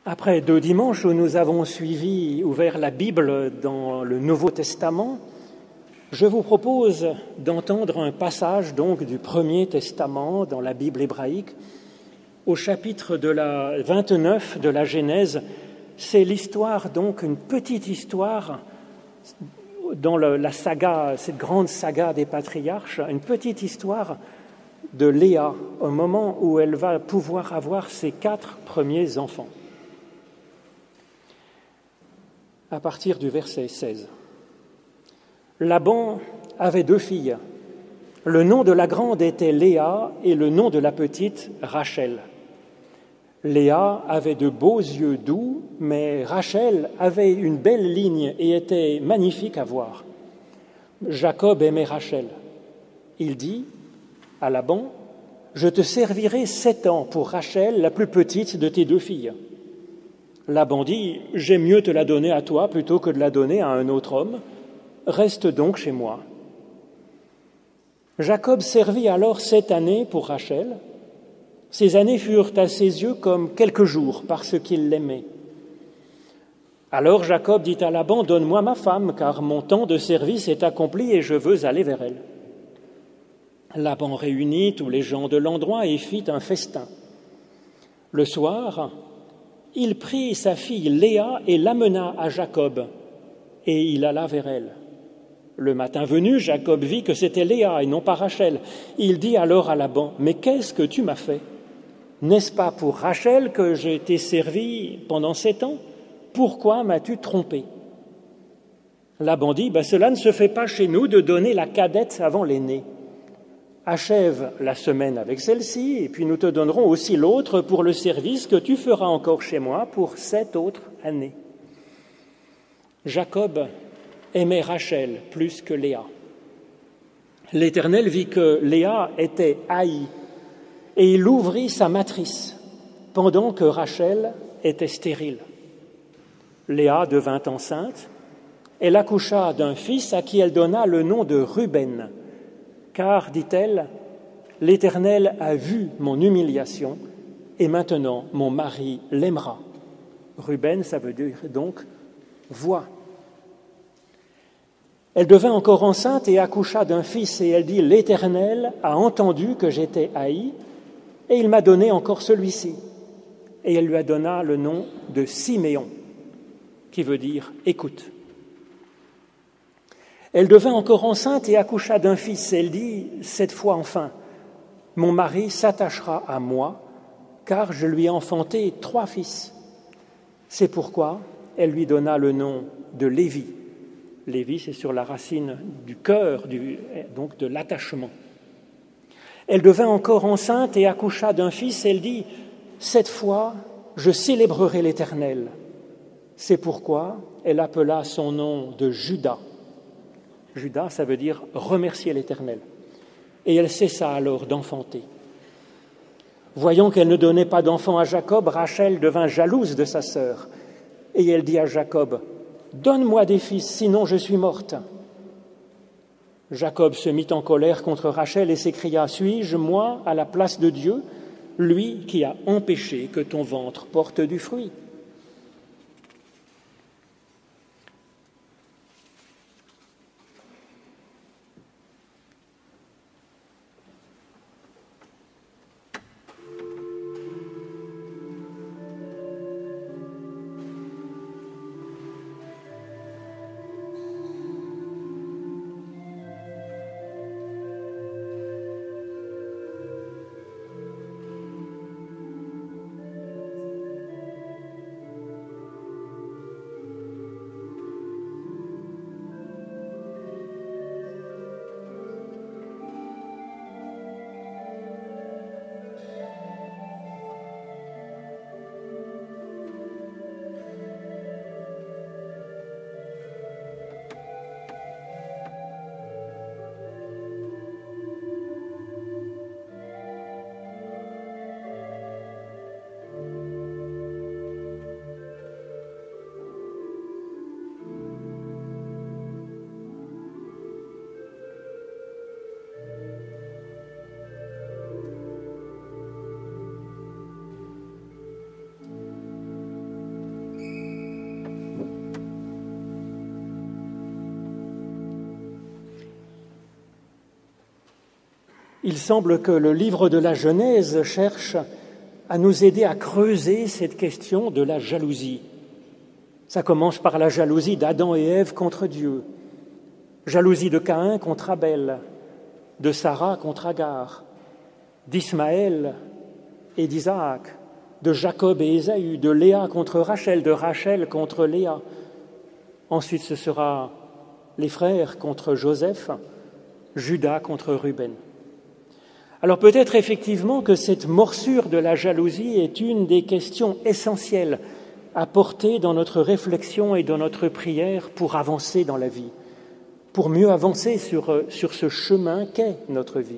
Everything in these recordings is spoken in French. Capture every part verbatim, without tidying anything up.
Après deux dimanches où nous avons suivi, ouvert la Bible dans le Nouveau Testament, je vous propose d'entendre un passage donc du Premier Testament dans la Bible hébraïque, au chapitre de la vingt-neuf de la Genèse. C'est l'histoire, donc une petite histoire dans le, la saga, cette grande saga des patriarches, une petite histoire de Léa, au moment où elle va pouvoir avoir ses quatre premiers enfants. À partir du verset seize. Laban avait deux filles. Le nom de la grande était Léa et le nom de la petite Rachel. Léa avait de beaux yeux doux, mais Rachel avait une belle ligne et était magnifique à voir. Jacob aimait Rachel. Il dit à Laban, « Je te servirai sept ans pour Rachel, la plus petite de tes deux filles. » Laban dit, « J'aime mieux te la donner à toi plutôt que de la donner à un autre homme. Reste donc chez moi. » Jacob servit alors sept années pour Rachel. Ces années furent à ses yeux comme quelques jours parce qu'il l'aimait. Alors Jacob dit à Laban, « Donne-moi ma femme, car mon temps de service est accompli et je veux aller vers elle. » Laban réunit tous les gens de l'endroit et fit un festin. Le soir, il prit sa fille Léa et l'amena à Jacob, et il alla vers elle. Le matin venu, Jacob vit que c'était Léa et non pas Rachel. Il dit alors à Laban, « Mais qu'est-ce que tu m'as fait ? N'est-ce pas pour Rachel que j'ai été servi pendant sept ans ? Pourquoi m'as-tu trompé ?» Laban dit, ben, « Cela ne se fait pas chez nous de donner la cadette avant l'aînée. Achève la semaine avec celle-ci, et puis nous te donnerons aussi l'autre pour le service que tu feras encore chez moi pour sept autres années. » Jacob aimait Rachel plus que Léa. L'Éternel vit que Léa était haïe, et il ouvrit sa matrice, pendant que Rachel était stérile. Léa devint enceinte, elle accoucha d'un fils à qui elle donna le nom de Ruben, car, dit-elle, l'Éternel a vu mon humiliation et maintenant mon mari l'aimera. Ruben, ça veut dire donc voix. Elle devint encore enceinte et accoucha d'un fils et elle dit, l'Éternel a entendu que j'étais haïe et il m'a donné encore celui-ci. Et elle lui a donné le nom de Siméon, qui veut dire écoute. Elle devint encore enceinte et accoucha d'un fils. Elle dit, cette fois enfin, mon mari s'attachera à moi, car je lui ai enfanté trois fils. C'est pourquoi elle lui donna le nom de Lévi. Lévi, c'est sur la racine du cœur, du, donc de l'attachement. Elle devint encore enceinte et accoucha d'un fils. Elle dit, cette fois, je célébrerai l'Éternel. C'est pourquoi elle appela son nom de Judas. Judas, ça veut dire remercier l'Éternel. Et elle cessa alors d'enfanter. Voyant qu'elle ne donnait pas d'enfant à Jacob, Rachel devint jalouse de sa sœur. Et elle dit à Jacob, « Donne-moi des fils, sinon je suis morte. » Jacob se mit en colère contre Rachel et s'écria, « Suis-je, moi, à la place de Dieu, lui qui a empêché que ton ventre porte du fruit ?» Il semble que le livre de la Genèse cherche à nous aider à creuser cette question de la jalousie. Ça commence par la jalousie d'Adam et Ève contre Dieu, jalousie de Caïn contre Abel, de Sarah contre Agar, d'Ismaël et d'Isaac, de Jacob et Ésaü, de Léa contre Rachel, de Rachel contre Léa. Ensuite, ce sera les frères contre Joseph, Judas contre Ruben. Alors peut-être effectivement que cette morsure de la jalousie est une des questions essentielles à porter dans notre réflexion et dans notre prière pour avancer dans la vie, pour mieux avancer sur, sur ce chemin qu'est notre vie.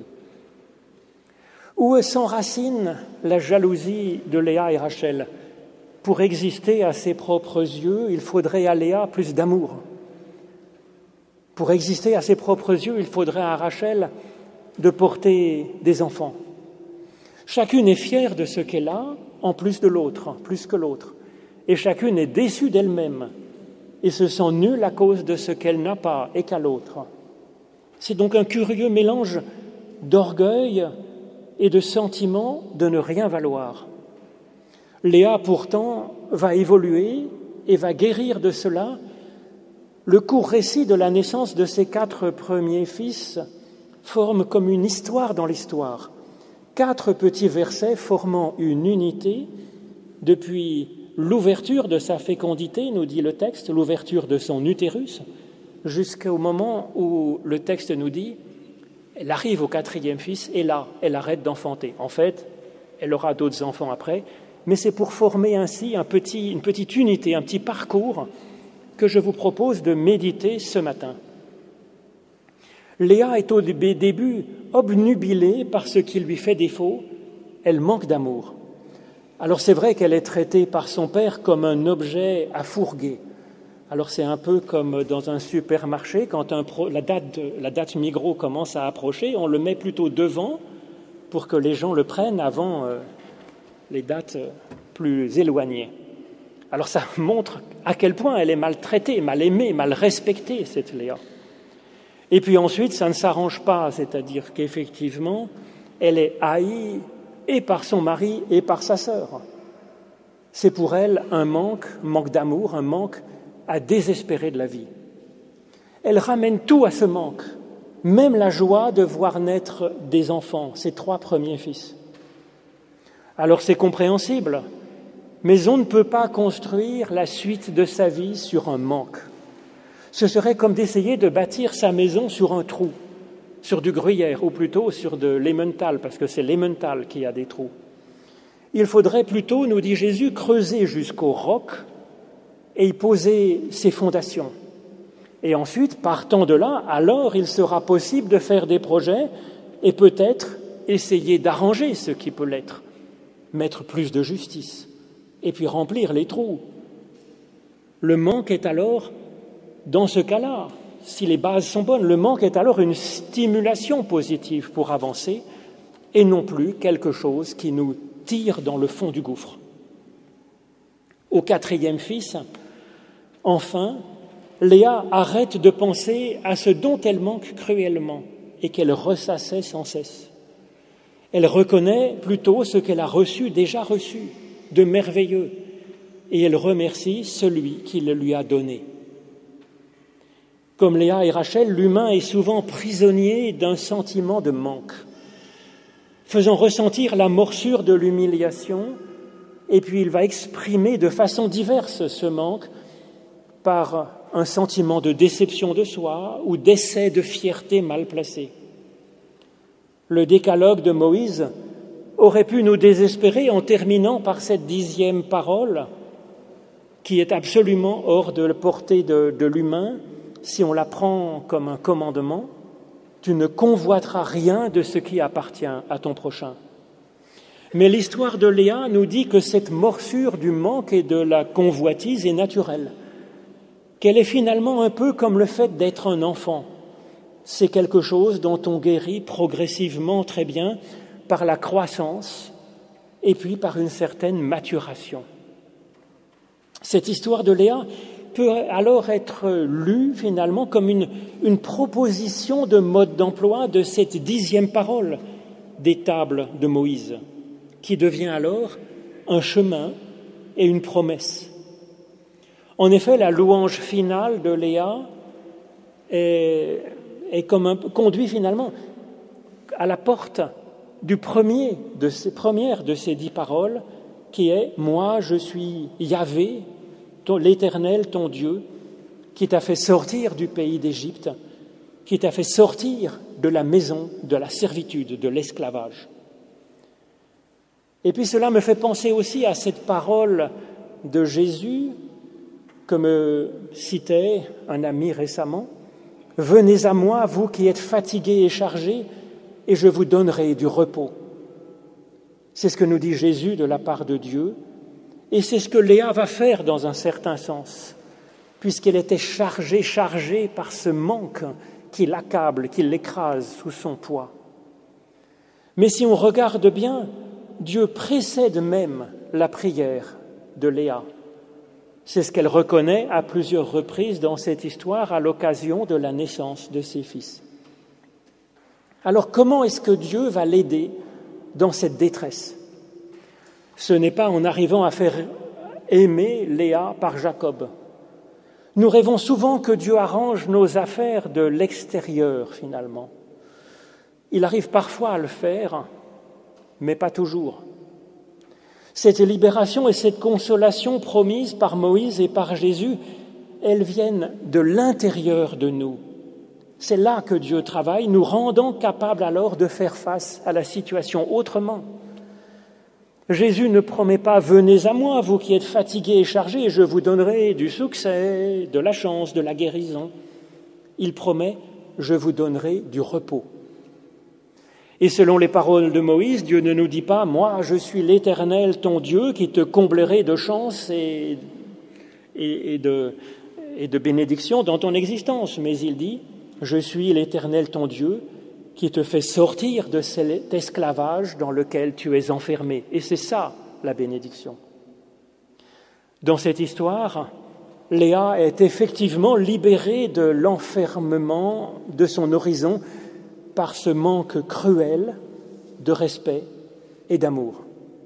Où s'enracine la jalousie de Léa et Rachel? Pour exister à ses propres yeux, il faudrait à Léa plus d'amour. Pour exister à ses propres yeux, il faudrait à Rachel de porter des enfants. Chacune est fière de ce qu'elle a, en plus de l'autre, plus que l'autre. Et chacune est déçue d'elle-même et se sent nulle à cause de ce qu'elle n'a pas et qu'a l'autre. C'est donc un curieux mélange d'orgueil et de sentiment de ne rien valoir. Léa, pourtant, va évoluer et va guérir de cela. Le court récit de la naissance de ses quatre premiers fils forme comme une histoire dans l'histoire. Quatre petits versets formant une unité depuis l'ouverture de sa fécondité, nous dit le texte, l'ouverture de son utérus, jusqu'au moment où le texte nous dit elle arrive au quatrième fils et là, elle arrête d'enfanter. En fait, elle aura d'autres enfants après, mais c'est pour former ainsi un petit, une petite unité, un petit parcours que je vous propose de méditer ce matin. Léa est au début obnubilée par ce qui lui fait défaut, elle manque d'amour. Alors c'est vrai qu'elle est traitée par son père comme un objet à fourguer. Alors c'est un peu comme dans un supermarché, quand un pro, la, date de, la date Migros commence à approcher, on le met plutôt devant pour que les gens le prennent avant euh, les dates plus éloignées. Alors ça montre à quel point elle est maltraitée, mal aimée, mal respectée, cette Léa. Et puis ensuite, ça ne s'arrange pas, c'est-à-dire qu'effectivement, elle est haïe et par son mari et par sa sœur. C'est pour elle un manque, manque d'amour, un manque à désespérer de la vie. Elle ramène tout à ce manque, même la joie de voir naître des enfants, ses trois premiers fils. Alors c'est compréhensible, mais on ne peut pas construire la suite de sa vie sur un manque. Ce serait comme d'essayer de bâtir sa maison sur un trou, sur du gruyère, ou plutôt sur de l'emmental, parce que c'est l'emmental qui a des trous. Il faudrait plutôt, nous dit Jésus, creuser jusqu'au roc et y poser ses fondations. Et ensuite, partant de là, alors il sera possible de faire des projets et peut-être essayer d'arranger ce qui peut l'être, mettre plus de justice, et puis remplir les trous. Le manque est alors, dans ce cas-là, si les bases sont bonnes, le manque est alors une stimulation positive pour avancer et non plus quelque chose qui nous tire dans le fond du gouffre. Au quatrième fils, enfin, Léa arrête de penser à ce dont elle manque cruellement et qu'elle ressassait sans cesse. Elle reconnaît plutôt ce qu'elle a reçu, déjà reçu, de merveilleux, et elle remercie celui qui le lui a donné. Comme Léa et Rachel, l'humain est souvent prisonnier d'un sentiment de manque, faisant ressentir la morsure de l'humiliation, et puis il va exprimer de façon diverse ce manque par un sentiment de déception de soi ou d'essai de fierté mal placé. Le décalogue de Moïse aurait pu nous désespérer en terminant par cette dixième parole qui est absolument hors de la portée de, de l'humain. Si on la prend comme un commandement, tu ne convoiteras rien de ce qui appartient à ton prochain. Mais l'histoire de Léa nous dit que cette morsure du manque et de la convoitise est naturelle, qu'elle est finalement un peu comme le fait d'être un enfant. C'est quelque chose dont on guérit progressivement très bien par la croissance et puis par une certaine maturation. Cette histoire de Léa peut alors être lue finalement comme une, une proposition de mode d'emploi de cette dixième parole des tables de Moïse, qui devient alors un chemin et une promesse. En effet, la louange finale de Léa est, est comme un, conduit finalement à la porte du premier de ces premières de ces dix paroles, qui est « Moi, je suis Yahvé, ton, l'Éternel, ton Dieu, qui t'a fait sortir du pays d'Égypte, qui t'a fait sortir de la maison, de la servitude, de l'esclavage. » Et puis cela me fait penser aussi à cette parole de Jésus que me citait un ami récemment. « Venez à moi, vous qui êtes fatigués et chargés, et je vous donnerai du repos. » C'est ce que nous dit Jésus de la part de Dieu, et c'est ce que Léa va faire dans un certain sens, puisqu'elle était chargée, chargée par ce manque qui l'accable, qui l'écrase sous son poids. Mais si on regarde bien, Dieu précède même la prière de Léa. C'est ce qu'elle reconnaît à plusieurs reprises dans cette histoire à l'occasion de la naissance de ses fils. Alors comment est-ce que Dieu va l'aider dans cette détresse? Ce n'est pas en arrivant à faire aimer Léa par Jacob. Nous rêvons souvent que Dieu arrange nos affaires de l'extérieur, finalement. Il arrive parfois à le faire, mais pas toujours. Cette libération et cette consolation promises par Moïse et par Jésus, elles viennent de l'intérieur de nous. C'est là que Dieu travaille, nous rendant capables alors de faire face à la situation autrement. Jésus ne promet pas « Venez à moi, vous qui êtes fatigués et chargés, et je vous donnerai du succès, de la chance, de la guérison. » Il promet « Je vous donnerai du repos. » Et selon les paroles de Moïse, Dieu ne nous dit pas « Moi, je suis l'Éternel, ton Dieu, qui te comblerai de chance et, et, et, de, et de bénédiction dans ton existence. » Mais il dit « Je suis l'Éternel, ton Dieu, qui te fait sortir de cet esclavage dans lequel tu es enfermé. » Et c'est ça, la bénédiction. Dans cette histoire, Léa est effectivement libérée de l'enfermement de son horizon par ce manque cruel de respect et d'amour.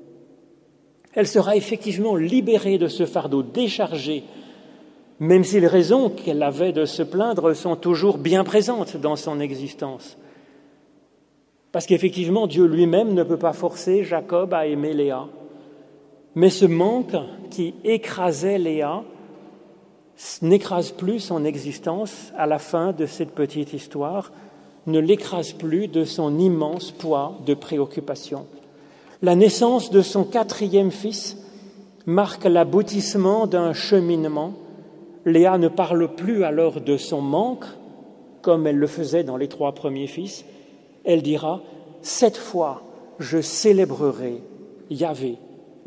Elle sera effectivement libérée de ce fardeau, déchargée, même si les raisons qu'elle avait de se plaindre sont toujours bien présentes dans son existence. Parce qu'effectivement, Dieu lui-même ne peut pas forcer Jacob à aimer Léa. Mais ce manque qui écrasait Léa n'écrase plus son existence à la fin de cette petite histoire, ne l'écrase plus de son immense poids de préoccupation. La naissance de son quatrième fils marque l'aboutissement d'un cheminement. Léa ne parle plus alors de son manque, comme elle le faisait dans les trois premiers fils. Elle dira « Cette fois, je célébrerai Yahvé, l'Éternel. »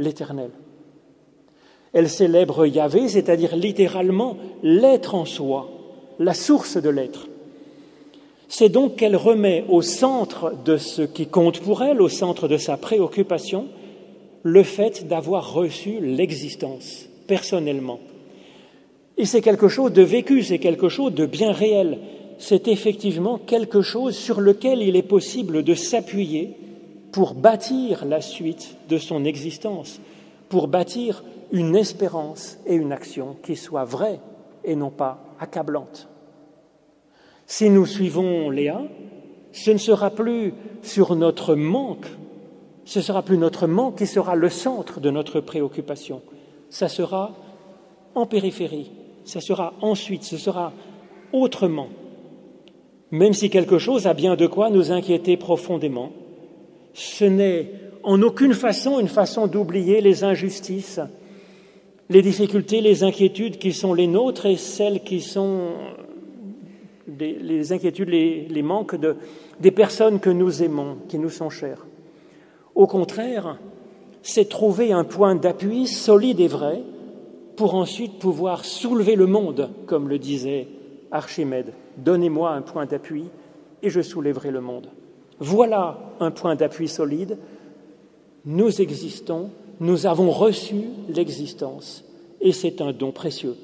Elle célèbre Yahvé, c'est-à-dire littéralement l'être en soi, la source de l'être. C'est donc qu'elle remet au centre de ce qui compte pour elle, au centre de sa préoccupation, le fait d'avoir reçu l'existence, personnellement. Et c'est quelque chose de vécu, c'est quelque chose de bien réel. C'est effectivement quelque chose sur lequel il est possible de s'appuyer pour bâtir la suite de son existence, pour bâtir une espérance et une action qui soient vraies et non pas accablantes. Si nous suivons Léa, ce ne sera plus sur notre manque, ce sera plus notre manque qui sera le centre de notre préoccupation. Ça sera en périphérie, ça sera ensuite, ce sera autrement. Même si quelque chose a bien de quoi nous inquiéter profondément, ce n'est en aucune façon une façon d'oublier les injustices, les difficultés, les inquiétudes qui sont les nôtres et celles qui sont les, les inquiétudes, les, les manques de, des personnes que nous aimons, qui nous sont chères. Au contraire, c'est trouver un point d'appui solide et vrai pour ensuite pouvoir soulever le monde, comme le disait Archimède. Donnez-moi un point d'appui et je soulèverai le monde. Voilà un point d'appui solide. Nous existons, nous avons reçu l'existence et c'est un don précieux.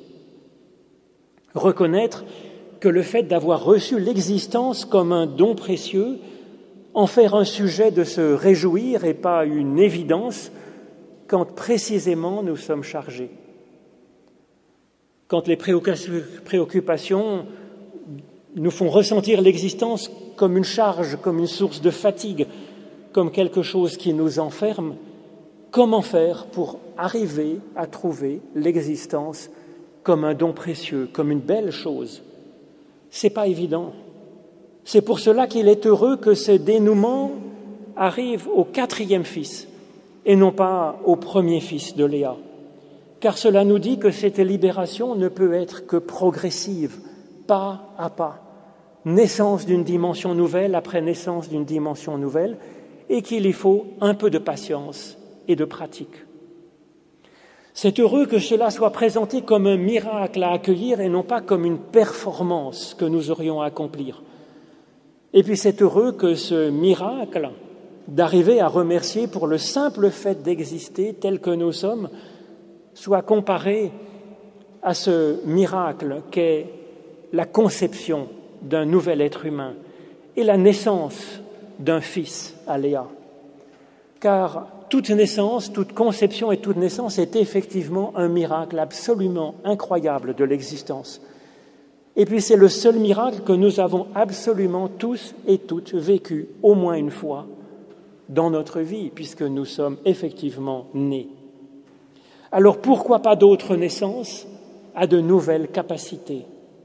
Reconnaître que le fait d'avoir reçu l'existence comme un don précieux en faire un sujet de se réjouir et pas une évidence quand précisément nous sommes chargés. Quand les préoccupations nous font ressentir l'existence comme une charge, comme une source de fatigue, comme quelque chose qui nous enferme, comment faire pour arriver à trouver l'existence comme un don précieux, comme une belle chose? C'est pas évident. C'est pour cela qu'il est heureux que ce dénouement arrive au quatrième fils et non pas au premier fils de Léa, car cela nous dit que cette libération ne peut être que progressive, pas à pas, naissance d'une dimension nouvelle après naissance d'une dimension nouvelle, et qu'il y faut un peu de patience et de pratique. C'est heureux que cela soit présenté comme un miracle à accueillir et non pas comme une performance que nous aurions à accomplir. Et puis c'est heureux que ce miracle d'arriver à remercier pour le simple fait d'exister tel que nous sommes soit comparé à ce miracle qu'est la conception d'un nouvel être humain et la naissance d'un fils à Léa. Car toute naissance, toute conception et toute naissance est effectivement un miracle absolument incroyable de l'existence. Et puis c'est le seul miracle que nous avons absolument tous et toutes vécu au moins une fois dans notre vie, puisque nous sommes effectivement nés. Alors pourquoi pas d'autres naissances à de nouvelles capacités?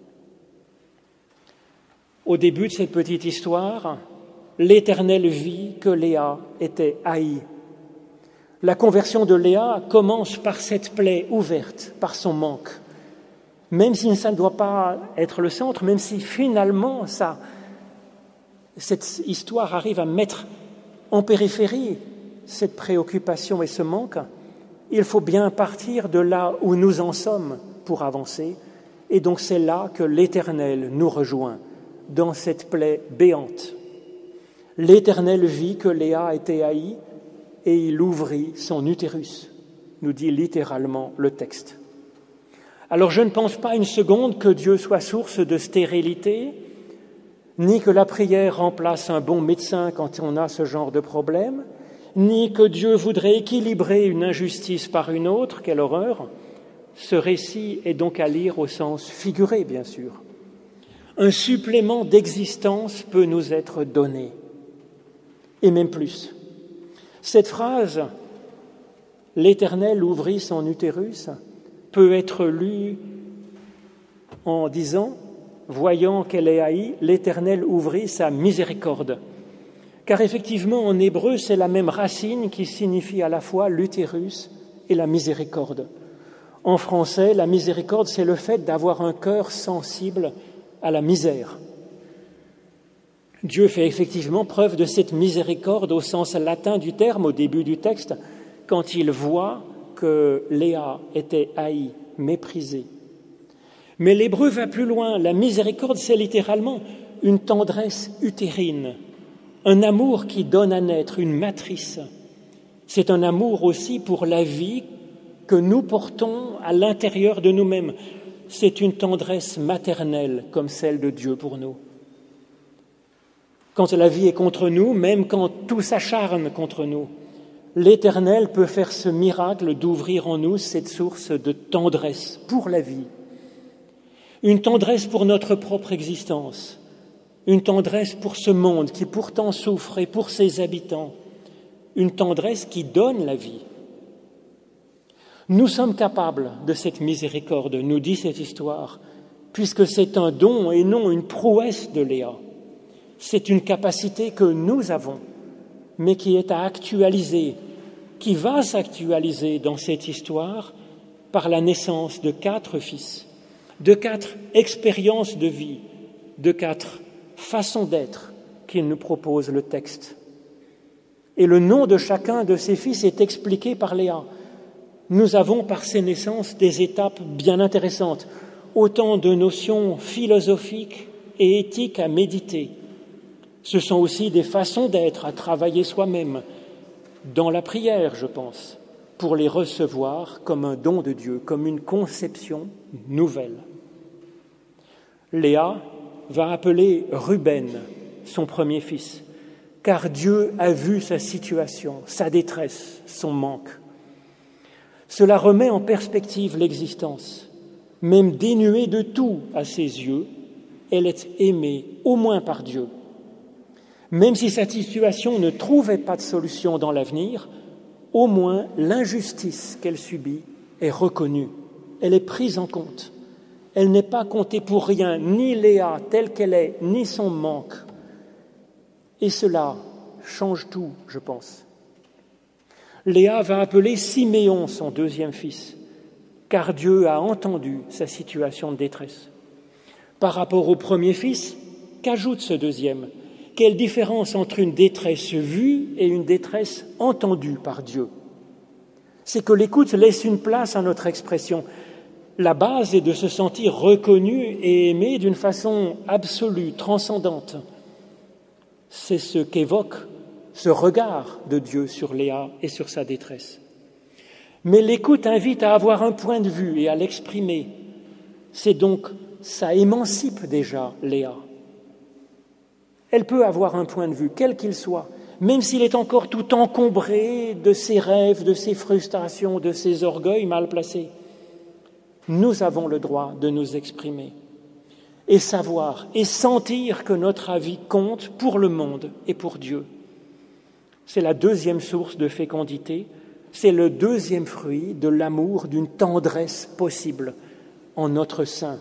Au début de cette petite histoire, l'Éternel vit que Léa était haïe. La conversion de Léa commence par cette plaie ouverte, par son manque. Même si ça ne doit pas être le centre, même si finalement ça, cette histoire arrive à mettre en périphérie cette préoccupation et ce manque, il faut bien partir de là où nous en sommes pour avancer. Et donc c'est là que l'Éternel nous rejoint, dans cette plaie béante. L'Éternel vit que Léa était haïe et il ouvrit son utérus, nous dit littéralement le texte. Alors je ne pense pas une seconde que Dieu soit source de stérilité, ni que la prière remplace un bon médecin quand on a ce genre de problème, ni que Dieu voudrait équilibrer une injustice par une autre, quelle horreur. Ce récit est donc à lire au sens figuré, bien sûr. Un supplément d'existence peut nous être donné, et même plus. Cette phrase « L'Éternel ouvrit son utérus » peut être lue en disant « Voyant qu'elle est haïe, l'Éternel ouvrit sa miséricorde ». Car effectivement, en hébreu, c'est la même racine qui signifie à la fois l'utérus et la miséricorde. En français, la miséricorde, c'est le fait d'avoir un cœur sensible à la misère. Dieu fait effectivement preuve de cette miséricorde au sens latin du terme, au début du texte, quand il voit que Léa était haïe, méprisée. Mais l'hébreu va plus loin. La miséricorde, c'est littéralement une tendresse utérine, un amour qui donne à naître, une matrice. C'est un amour aussi pour la vie que nous portons à l'intérieur de nous-mêmes. C'est une tendresse maternelle comme celle de Dieu pour nous. Quand la vie est contre nous, même quand tout s'acharne contre nous, l'Éternel peut faire ce miracle d'ouvrir en nous cette source de tendresse pour la vie. Une tendresse pour notre propre existence, une tendresse pour ce monde qui pourtant souffre et pour ses habitants, une tendresse qui donne la vie. Nous sommes capables de cette miséricorde, nous dit cette histoire, puisque c'est un don et non une prouesse de Léa. C'est une capacité que nous avons, mais qui est à actualiser, qui va s'actualiser dans cette histoire par la naissance de quatre fils, de quatre expériences de vie, de quatre façons d'être qu'il nous propose le texte. Et le nom de chacun de ces fils est expliqué par Léa. Nous avons par ces naissances des étapes bien intéressantes, autant de notions philosophiques et éthiques à méditer. Ce sont aussi des façons d'être à travailler soi-même, dans la prière, je pense, pour les recevoir comme un don de Dieu, comme une conception nouvelle. Léa va appeler Ruben son premier fils, car Dieu a vu sa situation, sa détresse, son manque. Cela remet en perspective l'existence. Même dénuée de tout à ses yeux, elle est aimée au moins par Dieu. Même si sa situation ne trouvait pas de solution dans l'avenir, au moins l'injustice qu'elle subit est reconnue, elle est prise en compte. Elle n'est pas comptée pour rien, ni Léa telle qu'elle est, ni son manque. Et cela change tout, je pense. Léa va appeler Siméon son deuxième fils, car Dieu a entendu sa situation de détresse. Par rapport au premier fils, qu'ajoute ce deuxième ? Quelle différence entre une détresse vue et une détresse entendue par Dieu ? C'est que l'écoute laisse une place à notre expression. La base est de se sentir reconnu et aimé d'une façon absolue, transcendante. C'est ce qu'évoque ce regard de Dieu sur Léa et sur sa détresse. Mais l'écoute invite à avoir un point de vue et à l'exprimer. C'est donc, ça émancipe déjà Léa. Elle peut avoir un point de vue, quel qu'il soit, même s'il est encore tout encombré de ses rêves, de ses frustrations, de ses orgueils mal placés. Nous avons le droit de nous exprimer et savoir et sentir que notre avis compte pour le monde et pour Dieu. C'est la deuxième source de fécondité, c'est le deuxième fruit de l'amour, d'une tendresse possible en notre sein.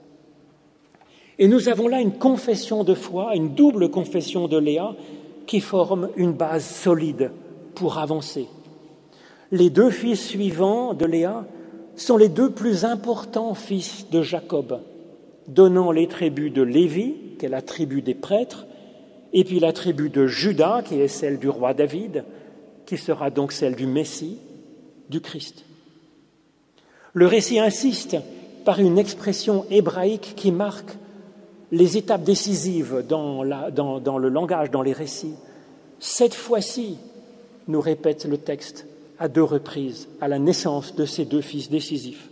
Et nous avons là une confession de foi, une double confession de Léa qui forme une base solide pour avancer. Les deux fils suivants de Léa sont les deux plus importants fils de Jacob, donnant les tribus de Lévi, qui est la tribu des prêtres, et puis la tribu de Juda, qui est celle du roi David, qui sera donc celle du Messie, du Christ. Le récit insiste par une expression hébraïque qui marque les étapes décisives dans, la, dans, dans le langage, dans les récits. Cette fois-ci, nous répète le texte à deux reprises, à la naissance de ces deux fils décisifs.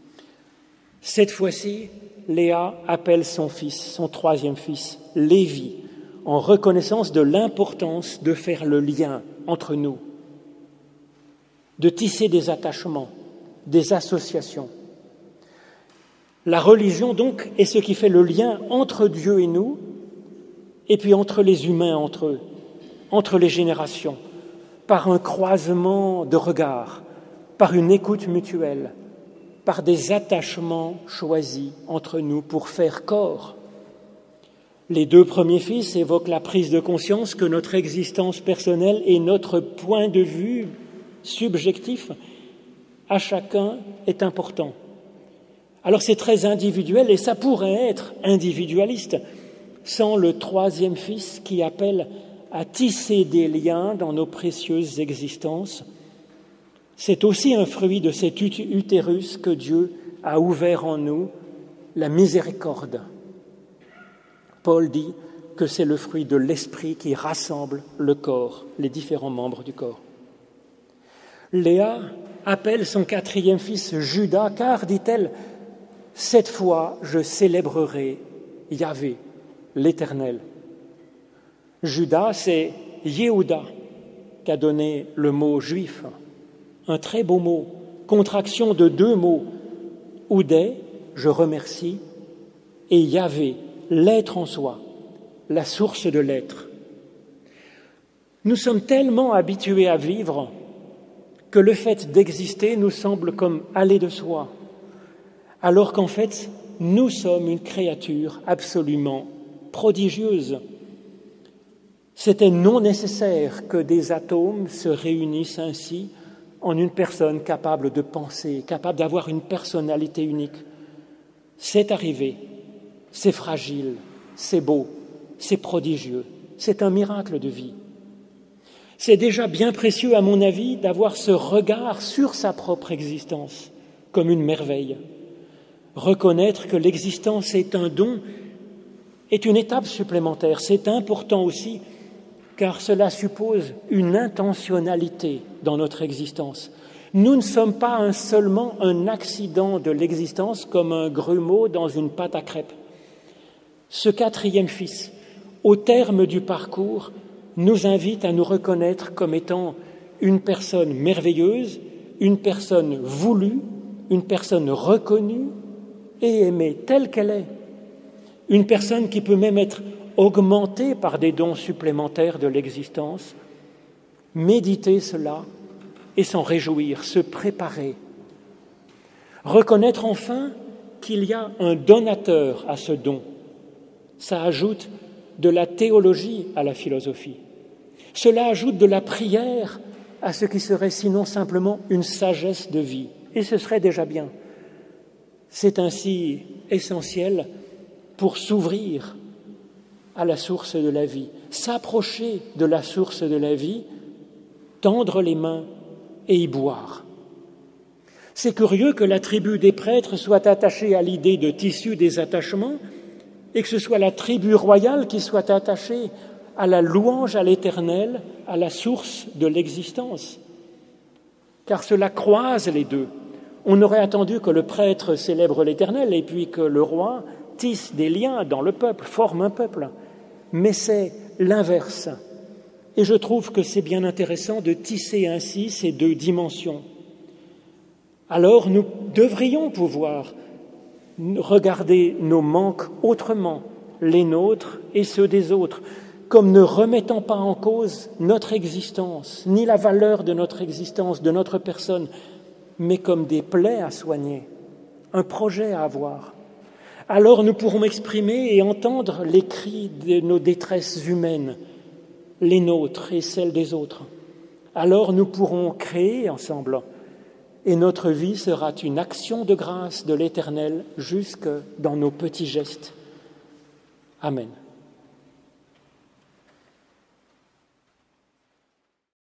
Cette fois-ci, Léa appelle son fils, son troisième fils, Lévi, en reconnaissance de l'importance de faire le lien entre nous, de tisser des attachements, des associations. La religion, donc, est ce qui fait le lien entre Dieu et nous, et puis entre les humains entre eux, entre les générations, par un croisement de regards, par une écoute mutuelle, par des attachements choisis entre nous pour faire corps. Les deux premiers fils évoquent la prise de conscience que notre existence personnelle et notre point de vue subjectif à chacun est important. Alors c'est très individuel et ça pourrait être individualiste sans le troisième fils qui appelle à tisser des liens dans nos précieuses existences. C'est aussi un fruit de cet utérus que Dieu a ouvert en nous, la miséricorde. Paul dit que c'est le fruit de l'esprit qui rassemble le corps, les différents membres du corps. Léa appelle son quatrième fils Juda, car, dit-elle, « Cette fois, je célébrerai Yahvé, l'Éternel. » Juda, c'est Yehuda qu'a donné le mot juif, un très beau mot, contraction de deux mots, Oudé, je remercie, et Yahvé, l'être en soi, la source de l'être. Nous sommes tellement habitués à vivre que le fait d'exister nous semble comme aller de soi, alors qu'en fait, nous sommes une créature absolument prodigieuse. C'était non nécessaire que des atomes se réunissent ainsi en une personne capable de penser, capable d'avoir une personnalité unique. C'est arrivé, c'est fragile, c'est beau, c'est prodigieux, c'est un miracle de vie. C'est déjà bien précieux, à mon avis, d'avoir ce regard sur sa propre existence comme une merveille. Reconnaître que l'existence est un don est une étape supplémentaire. C'est important aussi car cela suppose une intentionnalité dans notre existence. Nous ne sommes pas un, seulement un accident de l'existence comme un grumeau dans une pâte à crêpes. Ce quatrième fils, au terme du parcours, nous invite à nous reconnaître comme étant une personne merveilleuse, une personne voulue, une personne reconnue et aimée telle qu'elle est. Une personne qui peut même être augmentée par des dons supplémentaires de l'existence. Méditer cela et s'en réjouir, se préparer. Reconnaître enfin qu'il y a un donateur à ce don. Ça ajoute de la théologie à la philosophie. Cela ajoute de la prière à ce qui serait sinon simplement une sagesse de vie. Et ce serait déjà bien. C'est ainsi essentiel pour s'ouvrir à la source de la vie, s'approcher de la source de la vie, tendre les mains et y boire. C'est curieux que la tribu des prêtres soit attachée à l'idée de tissu des attachements et que ce soit la tribu royale qui soit attachée à la louange à l'Éternel, à la source de l'existence. Car cela croise les deux. On aurait attendu que le prêtre célèbre l'Éternel et puis que le roi tisse des liens dans le peuple, forme un peuple. Mais c'est l'inverse. Et je trouve que c'est bien intéressant de tisser ainsi ces deux dimensions. Alors nous devrions pouvoir regarder nos manques autrement, les nôtres et ceux des autres, comme ne remettant pas en cause notre existence, ni la valeur de notre existence, de notre personne, mais comme des plaies à soigner, un projet à avoir. Alors nous pourrons exprimer et entendre les cris de nos détresses humaines, les nôtres et celles des autres. Alors nous pourrons créer ensemble, et notre vie sera une action de grâce de l'Éternel jusque dans nos petits gestes. Amen.